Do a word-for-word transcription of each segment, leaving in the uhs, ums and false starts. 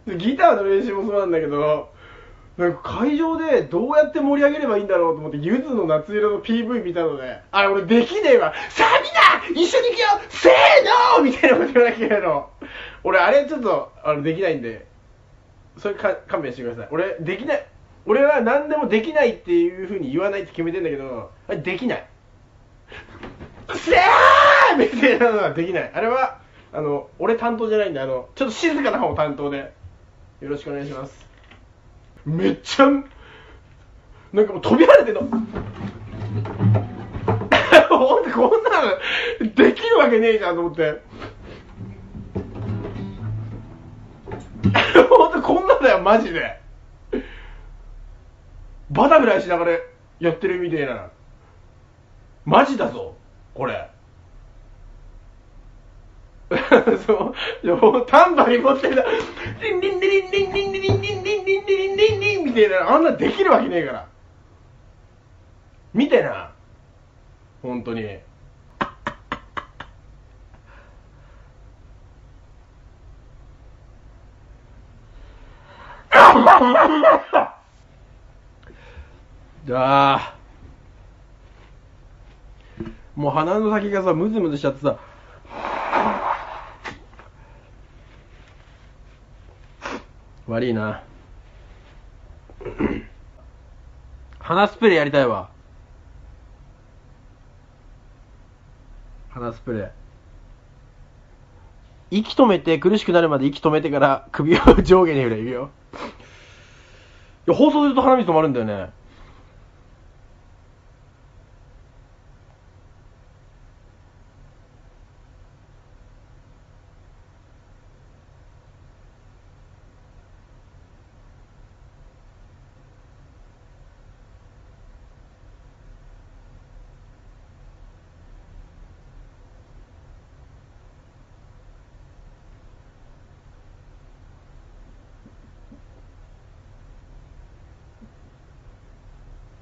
ギターの練習もそうなんだけど、なんか会場でどうやって盛り上げればいいんだろうと思ってゆずの夏色の ピーブイ 見たので、あれ俺できねえわ、さあみんな一緒に行くよせーのみたいなこと言わなきゃいけないの。俺あれちょっとあのできないんで、それか勘弁してください。俺できない、俺は何でもできないっていう風に言わないって決めてんだけど、あれできない、せーみたいなのはできない。あれはあの俺担当じゃないんで、あのちょっと静かな方担当でよろしくお願いします。めっちゃなんかもう飛び跳ねてんの。ほんとこんなのできるわけねえじゃんと思って。ほんとこんなだよマジで。バタフライしながらやってるみたいな。マジだぞこれ。そう、タンバリン持ってんだ。リンリンリンリンリンリンリンリンリンリンリンリンリンみたいな、あんなできるわけねえから。見てな。本当に。じゃあもう鼻の先がさムズムズしちゃってさ、悪いな。鼻スプレーやりたいわ。鼻スプレー息止めて、苦しくなるまで息止めてから首を上下に振れ。いくよ。いや放送すると鼻水止まるんだよね。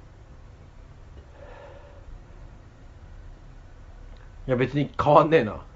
いや別に変わんねえな。